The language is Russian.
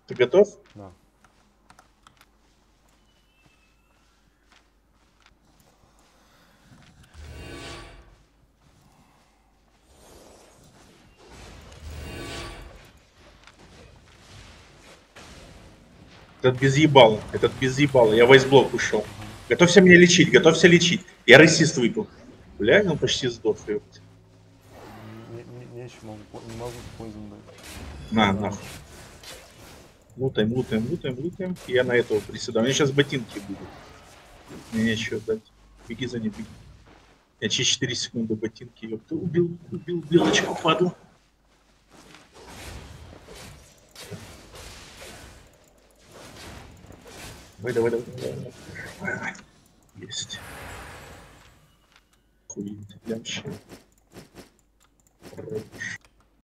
Ты готов? Да. Этот без ебала. Я в айсблок ушел. Готовься меня лечить, готовься лечить. Я рейсист выпил. Бля, он почти сдох, ёпт. Нечего, не могу поизон дать. На, нахуй. Мутаем, мутаем, мутаем, мутаем. И я на этого приседаю. У меня сейчас ботинки будут. Мне нечего дать. Беги за ним, беги. Я через 4 секунды ботинки, ёпта. Убил белочку, падлу. Давай. Есть. Хуй, лямчи. Хорош.